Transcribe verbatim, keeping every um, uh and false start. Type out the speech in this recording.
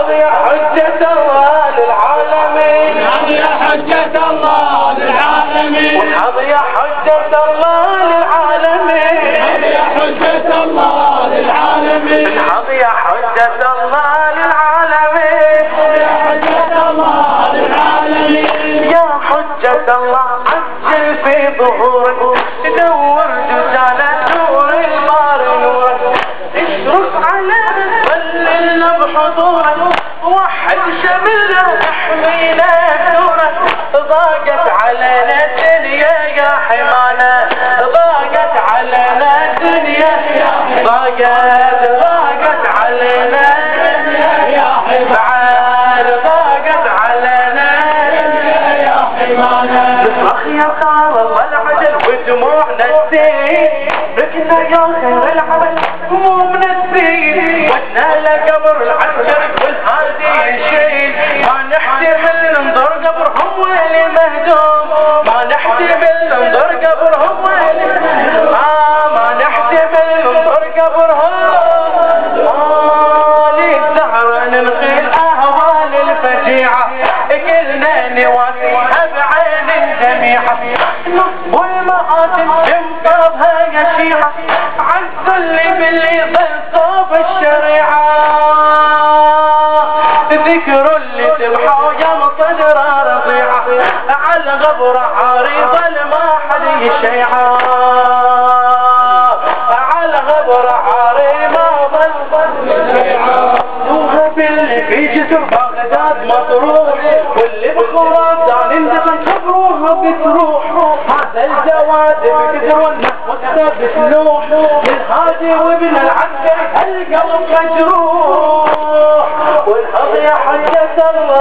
انهض يا حجة الله للعالمين، انهض يا حجة الله للعالمين، انهض يا حجة الله للعالمين، انهض يا حجة الله للعالمين، انهض يا حجة الله للعالمين، يا حجة الله للعالمين، يا حجة الله عجل في ظهورك، تدور جزالة نور البار نورك، اشرف علينا ظللنا بحضورك، وحد شملنا احمينا بنورك، ضاقت علينا الدنيا يا حمانا، ضاقت علينا الدنيا، ضاقت ضاقت علينا يا بعد ضاقت علينا يا حمانا، نصرخ يا خال الله العدل ودموعنا تسيل، بكنا يا خير العمل همومنا تسيل، ودنا لقبر العسكر والهادي يشيل، ما نحتمل ننظر قبرهم ويلي مهدوم، ما نحتمل ننظر قبرهم ويلي مهدوم، آه ما نحتمل ننظر قبرهم، آه للزهرة نلقي الأهوال الفجيعة، كلنا نواسيها بعين دميعة، نصب المآتم ينقضها يا شيعة، عز اللي باللي ظل صوب الشريعة، ذكر اللي ذبحوا يا مصدر رضيعة، على غبر عريضة ما حد يشيعة، على غبر عريض ما ظل يشيعة، وهب اللي في جسر بغداد مطروح، واللي بخراسان اندفن قبروها بتروح، هذا الجواد بقدر والنحو بتلوح، للهادي وابن العسكري القلب مجروح، والهض يا حجة الله